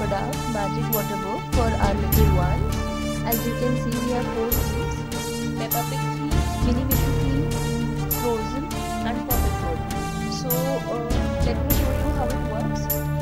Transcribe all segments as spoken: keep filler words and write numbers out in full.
Kodak Magic Water Book for our little ones. As you can see, we have four themes: Peppa Pig theme, Minnie Mickey theme, Frozen and Paw Patrol. So uh, let me show you how it works.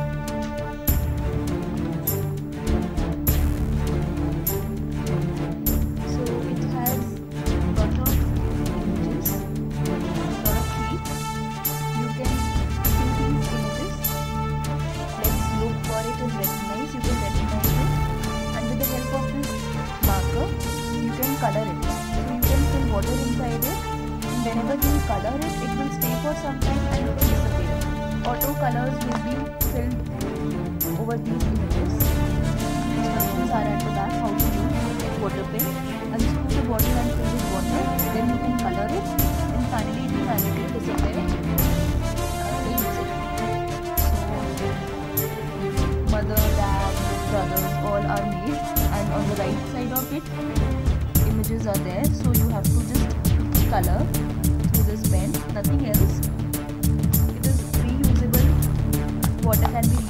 So it has lot of images, lot of sheets. You can see these images. Let's look for it and recognize. You can recognize it, and with the help of this marker, you can color it. So you can fill water inside it, and whenever you color it, it will stay for some time and it will disappear. Auto colors will be filled over these images. Instructions are at the back how to use water pen. Unscrew the bottle and fill with water, then you can color it, and finally it will magically disappear. Mother, dad, brothers all are made, and on the right side of it images are there, so you have to just color through this pen, nothing else. It is reusable, water can be